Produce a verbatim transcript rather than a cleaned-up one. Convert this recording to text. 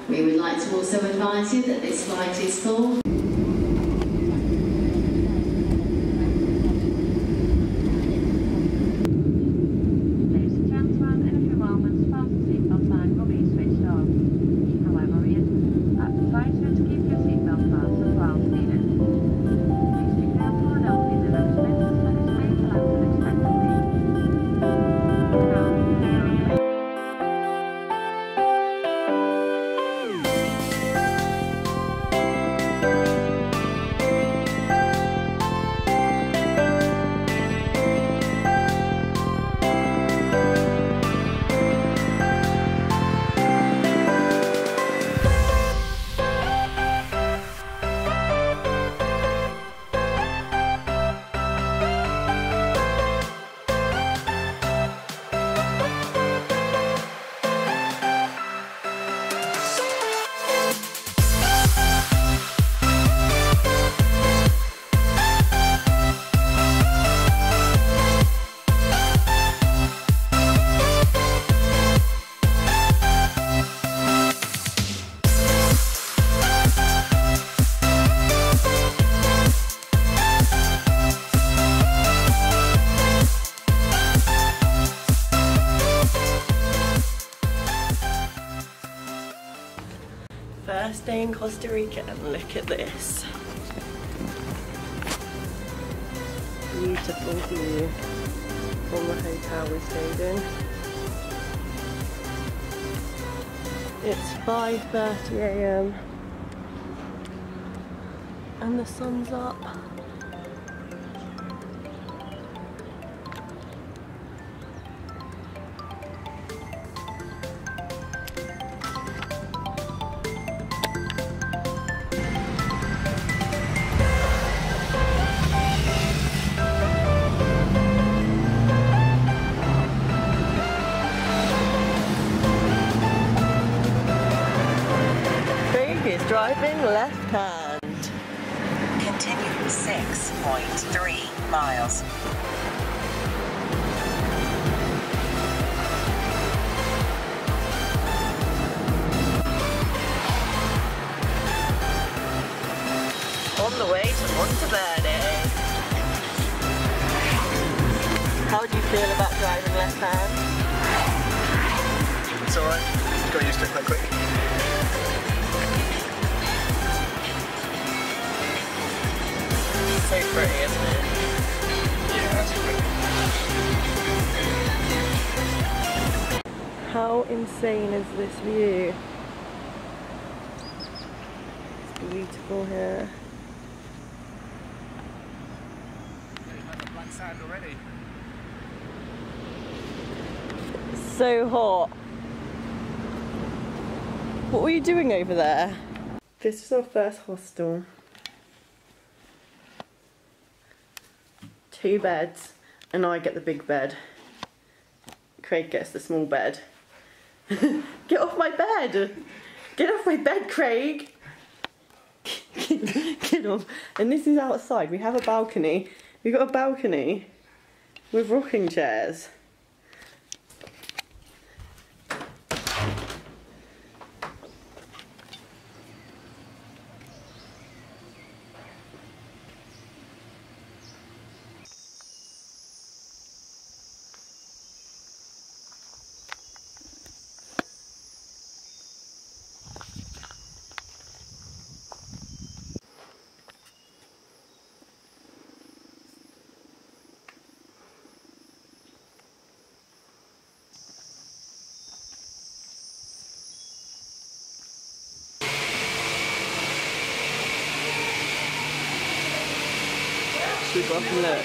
We would like to also advise you that this flight is for First day in Costa Rica, and look at this. Beautiful view from the hotel we stayed in. It's five thirty a m and the sun's up. Driving left hand. Continue six point three miles. On the way to Monteverde. How do you feel about driving left hand? It's alright. Got used to it quite quick. So pretty, isn't it? Yeah, that's pretty. How insane is this view? It's beautiful here. You've had the black sand already. It's so hot. What were you doing over there? This is our first hostel. Two beds, and I get the big bed. Craig gets the small bed. Get off my bed! Get off my bed, Craig! Get off. And this is outside. We have a balcony. We've got a balcony with rocking chairs. Should we go up and look?